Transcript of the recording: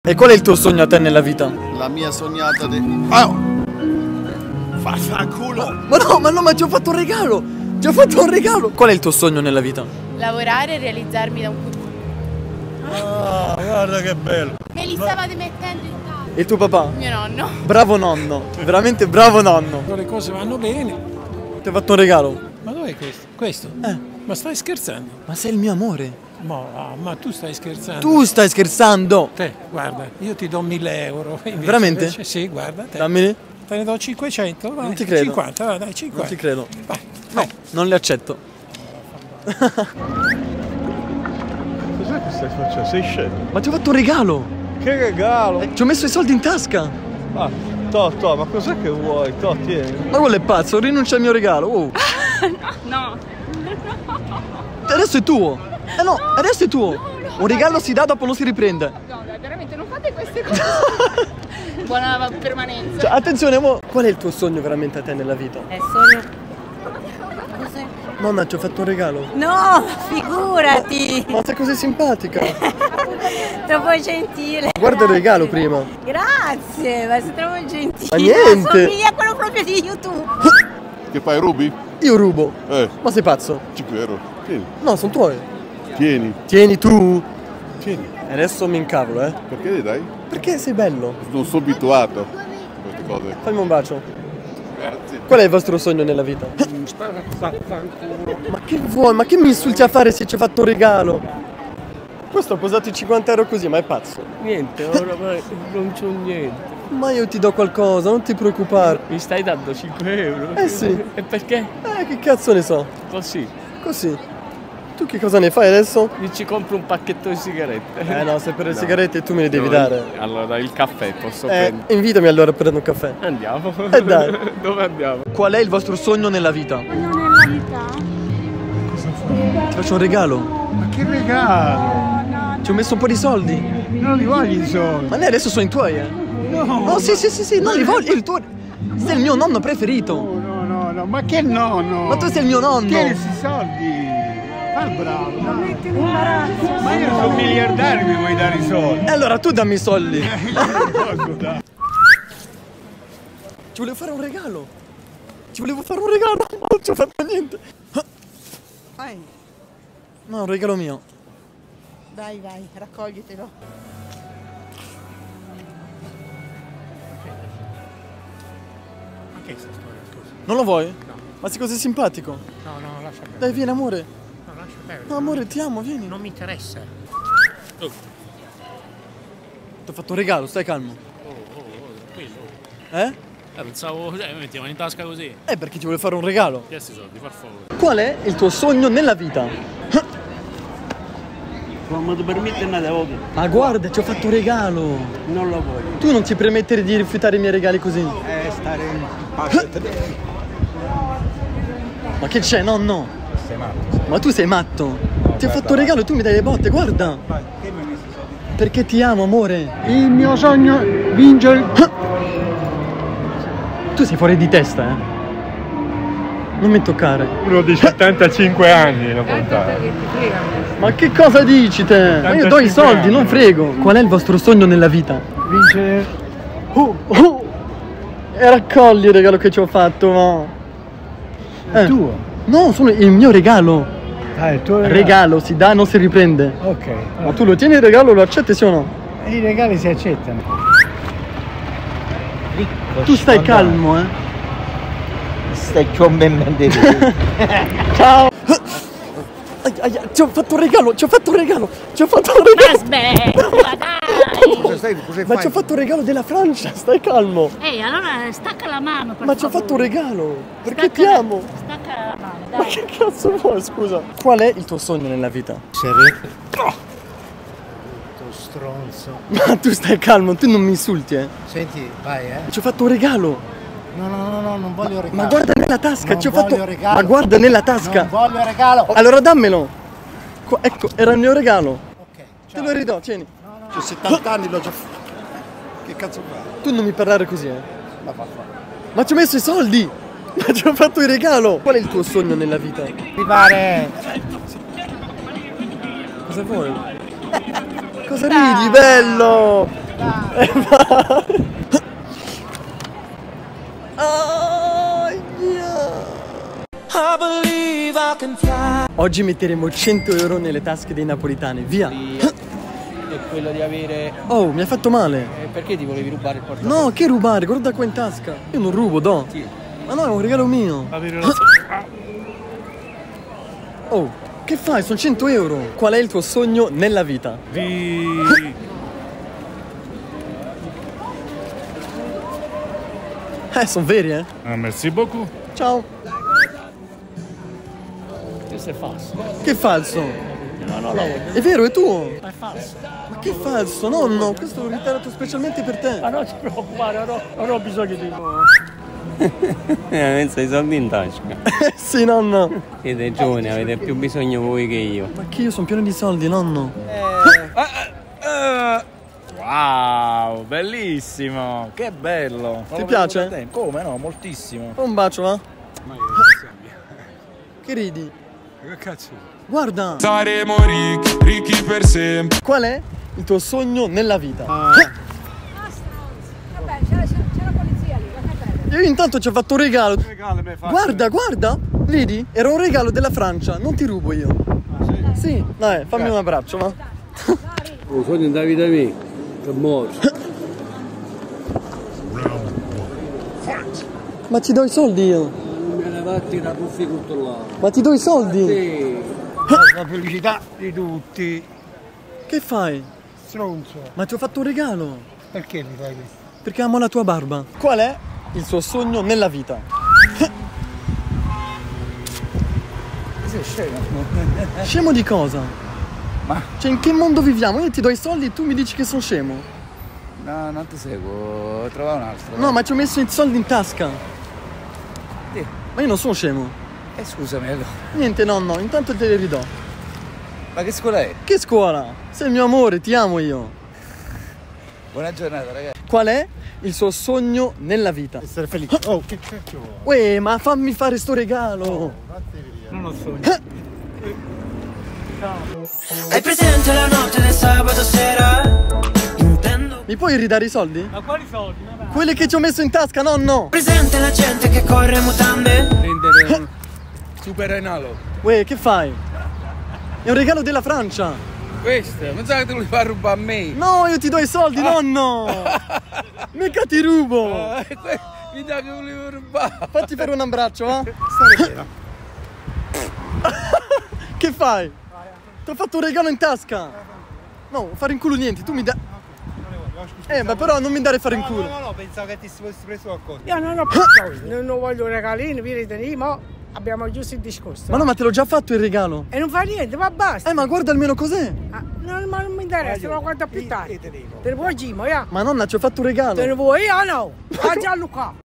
E qual è il tuo sogno a te nella vita? La mia sognata di... Fanculo! Ma ti ho fatto un regalo! Ti ho fatto un regalo! Qual è il tuo sogno nella vita? Lavorare e realizzarmi da un futuro. Ah, guarda che bello! Me li stavate mettendo in tavola. E tuo papà? Mio nonno. Bravo nonno, veramente bravo nonno. Le cose vanno bene. Ti ho fatto un regalo. Ma dov'è questo? Questo? Ma stai scherzando? Ma sei il mio amore. Ma tu stai scherzando? Tu stai scherzando. Te, guarda, io ti do 1000 euro. Veramente? Invece, sì, guarda. Te. Dammeli. Te ne do 500, vai. Non ti credo. 50, vai, dai, 50. Non ti credo. Vai. No, non li accetto. Cos'è che stai facendo? Sei scemo? Ma ti ho fatto un regalo. Che regalo? Ci ho messo i soldi in tasca. Ah, ma cos'è che vuoi? Tieni. Ma quello è pazzo, rinuncia al mio regalo. Oh. No. Adesso è tuo. No, adesso è tuo. Un regalo si dà, dopo non si riprende. No, veramente non fate queste cose. Buona permanenza. Cioè, attenzione, qual è il tuo sogno veramente a te nella vita? È solo... Cos'è? Nonna, ti ho fatto un regalo. No, figurati! Ma sei così simpatica. Troppo gentile. Guarda il regalo prima. Grazie, ma sei troppo gentile. Ma niente. Somiglia a quello proprio di YouTube. Che fai, rubi? Io rubo. Ma sei pazzo? 5 euro. Tieni. No, sono tuoi. Tieni. Tieni tu. Tieni. E adesso mi incavolo, Perché li dai? Perché sei bello. Non sono abituato a queste cose. Fammi un bacio. Grazie. Qual è il vostro sogno nella vita? Ma che vuoi? Ma che mi insulti a fare se ci hai fatto un regalo? Questo ha posato i 50 euro così, ma è pazzo. Niente, ora non c'ho niente. Ma io ti do qualcosa, non ti preoccupare. Mi stai dando 5 euro? Eh sì. E perché? Che cazzo ne so? Così. Così. Tu che cosa ne fai adesso? Mi ci compro un pacchetto di sigarette. No, se per le sigarette tu me le devi dare. Allora, il caffè posso prendere? Invitami allora a prendere un caffè. Andiamo. Dai. Dove andiamo? Qual è il vostro sogno nella vita? Non nella vita? Ti faccio un regalo. Ma che regalo? Ci ho messo un po' di soldi. Non li voglio i soldi. Ma ne adesso sono i tuoi, No. Oh, sì, non li voglio. Il tuo... Sei il mio nonno preferito. No, ma che nonno? Ma tu sei il mio nonno. Tieni questi soldi. Fa il bravo. Non metti in imbarazzo. Ma io sono miliardario, mi vuoi dare i soldi? E allora tu dammi i soldi. Io non posso dare. Ci volevo fare un regalo. Non ci ho fatto niente. Vai, No, un regalo mio. vai, raccoglitelo. Ma che è questa storia, scusa? Non lo vuoi? No. Ma sei così simpatico. No, lascia perdere. Dai, vieni amore. No, lascia perdere. No, amore, ti amo, vieni. Non mi interessa. Ti ho fatto un regalo, stai calmo. Tranquillo. Pensavo, mi mettiamo in tasca così. Perché ti volevo fare un regalo. Questi soldi, per favore. Qual è il tuo sogno nella vita? Non ti permette nada, ovvio. Ma guarda, ti ho fatto un regalo. Non lo voglio. Tu non ti permettere di rifiutare i miei regali così. Stare in pace. Ma che c'è? No. Sei matto. Ma tu sei matto. Ti ho fatto un regalo e tu mi dai le botte, guarda. Vai, che mi hai messo i soldi? Perché ti amo, amore. Il mio sogno vincere. Tu sei fuori di testa, Non mi toccare. Uno di 75 anni lo contare. Ma che cosa dici te? Ma io do i 85 soldi, anni. non frego. Qual è il vostro sogno nella vita? Vincere. E raccogli il regalo che ci ho fatto, ma... Il tuo? No, sono il mio regalo. Il tuo Regalo si dà, non si riprende. Ok. Ma tu lo tieni il regalo, lo accetti sì o no? I regali si accettano. Tu stai calmo, Stai commentando. Ciao. Ti ho fatto un regalo, Aspetta, dai! Cosa stai? Cosa Ma ci ho fatto un regalo della Francia, stai calmo. Ehi, allora stacca la mano, per Ma ci ho favore. fatto un regalo, perché Stacca ti amo. Stacca la mano, Ma dai. che cazzo vuoi, scusa? Qual è il tuo sogno nella vita? Stronzo. Ma tu stai calmo, tu non mi insulti, Senti, vai, Ci ho fatto un regalo. No, non voglio regalo. Ma guarda nella tasca, Non ci ho fatto... voglio regalo. Ma guarda nella tasca. Non voglio regalo. Allora dammelo. Ecco, era il mio regalo. Ok, Te lo ridò, tieni. Ho 70 anni, l'ho già... Che cazzo fai? Tu non mi parlare così, Ma fa. Ma ci ho messo i soldi. Ma ci ho fatto il regalo. Qual è il tuo sogno nella vita? Mi pare. Cosa vuoi? Cosa ridi, bello? Oggi metteremo 100 euro nelle tasche dei napolitani, via! È quello di avere... Oh, mi hai fatto male! Perché ti volevi rubare il portafoglio? No, che rubare? Guarda qua in tasca! Io non rubo, do! Sì. Ma no, è un regalo mio! Oh, che fai? Sono 100 euro! Qual è il tuo sogno nella vita? Sono veri, eh? Merci beaucoup. Ciao! Questo è falso. Che falso? No, È vero, è tuo! è falso. Ma che falso? Nonno, questo l'ho ritirato specialmente per te! Ma non ti preoccupare, non ho bisogno di... Pensa i soldi in tasca. Sì, nonno! Siete giovani, avete più bisogno voi che io. Ma che io sono pieno di soldi, nonno! Wow, bellissimo. Che bello. Ti piace? Come no, moltissimo. Un bacio, va? Che ridi? Che cazzo? Guarda! Saremo ricchi per sempre. Qual è il tuo sogno nella vita? Vabbè, c'è la polizia lì, lascia perdere. Io intanto ci ho fatto un regalo. Guarda, guarda! Vedi? Era un regalo della Francia, non ti rubo io. Sì? Dai, fammi un abbraccio, va? Un sogno da vita mia, che morto. Ma ti do i soldi io? Me ne vatti da puffi controllare. Ma ti do i soldi? Sì. La felicità di tutti. Che fai? Stronzo. Ma ti ho fatto un regalo. Perché mi fai questo? Perché amo la tua barba. Qual è il suo sogno nella vita? Sei scemo. Scemo di cosa? Ma? Cioè, in che mondo viviamo? Io ti do i soldi e tu mi dici che sono scemo. No, non ti seguo. Trova un altro. No, ma ci ho messo i soldi in tasca. Sì. Ma io non sono scemo. Scusami allora. Niente, nonno, intanto te li ridò. Ma che scuola è? Che scuola? Sei il mio amore, ti amo io. Buona giornata, ragazzi. Qual è il suo sogno nella vita? Essere felice. Oh, che cacchio vuoi? Uè, ma fammi fare sto regalo. Non ho sogno. Hai presente la notte del sabato sera? Intendo. Mi puoi ridare i soldi? Ma quali soldi? Quelli che ci ho messo in tasca, nonno! Presente la gente che corre in mutande? Prendere Super Enalo. Uè, che fai? È un regalo della Francia. Questo, non sai che te lo fai rubare a me. No, io ti do i soldi, nonno! Mica ti rubo! Mi dà che volevo rubare. Fatti fare un abbraccio, va? Che fai? Ti ho fatto un regalo in tasca! No, fare in culo niente, tu mi dai... ma però non mi dare fare in culo! No, pensavo che ti fossi preso qualcosa. Io non ho pensato, non voglio regalini, vi ma abbiamo giusto il discorso. Ma no, ma te l'ho già fatto il regalo! E non fa niente, ma basta! Ma guarda almeno cos'è! Ma non mi interessa, lo guardo più tardi. Te ne vuoi Gimo, Ma nonna, ci ho fatto un regalo! Te ne vuoi io no? A Gianluca!